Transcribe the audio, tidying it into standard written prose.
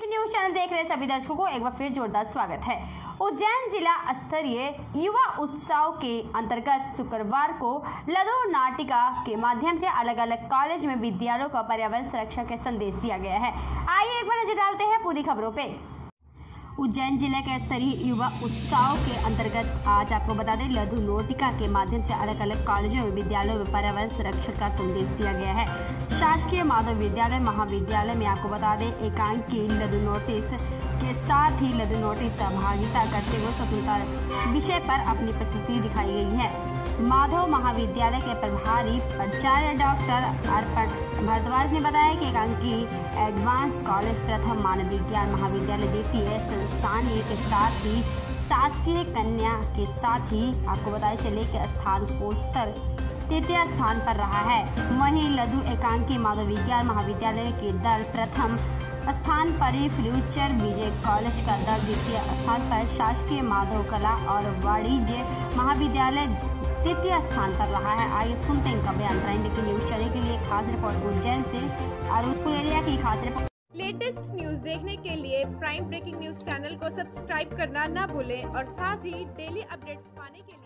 Breaking news channel देख रहे सभी दर्शकों को एक बार फिर जोरदार स्वागत है। उज्जैन जिला स्तरीय युवा उत्सव के अंतर्गत शुक्रवार को लघु नाटिका के माध्यम से अलग अलग कॉलेज में विद्यालयों को पर्यावरण संरक्षण के संदेश दिया गया है। आइए एक बार नजर डालते हैं पूरी खबरों पे। उज्जैन जिले के स्तरीय युवा उत्सव के अंतर्गत आज आपको बता दें, लघु नाटिका के माध्यम से अलग अलग कॉलेजों में विद्यालयों में पर्यावरण संरक्षण का संदेश दिया गया है। शासकीय माधव विद्यालय महाविद्यालय में आपको बता दें, एकांकी लघु नोटिस के साथ ही लघु नोटिस सहभागिता करते हुए स्वतंत्रता विषय पर अपनी प्रस्तुति दिखाई गई है। माधव महाविद्यालय के प्रभारी प्राचार्य डॉक्टर अर्पण भारद्वाज ने बताया कि एकांकी एडवांस कॉलेज प्रथम मानव विज्ञान महाविद्यालय द्वितीय संस्थान के साथ ही शासकीय कन्या के साथ ही आपको बताया चले कि स्थान पोस्टर तृतीय स्थान पर रहा है। वहीं लघु एकांकी माधव विज्ञान महाविद्यालय के दल प्रथम स्थान पर ही फ्यूचर विजय कॉलेज का दल द्वितीय स्थान पर, शासकीय माधव कला और वाणिज्य महाविद्यालय तृतीय स्थान पर रहा है। आइए सुनते हैं इनका बयान। प्राइम ब्रेकिंग न्यूज चैनल के लिए खास रिपोर्ट उज्जैन से अरुण एरिया की खास रिपोर्ट। लेटेस्ट न्यूज देखने के लिए प्राइम ब्रेकिंग न्यूज चैनल को सब्सक्राइब करना ना भूलें और साथ ही डेली अपडेट्स पाने के लिए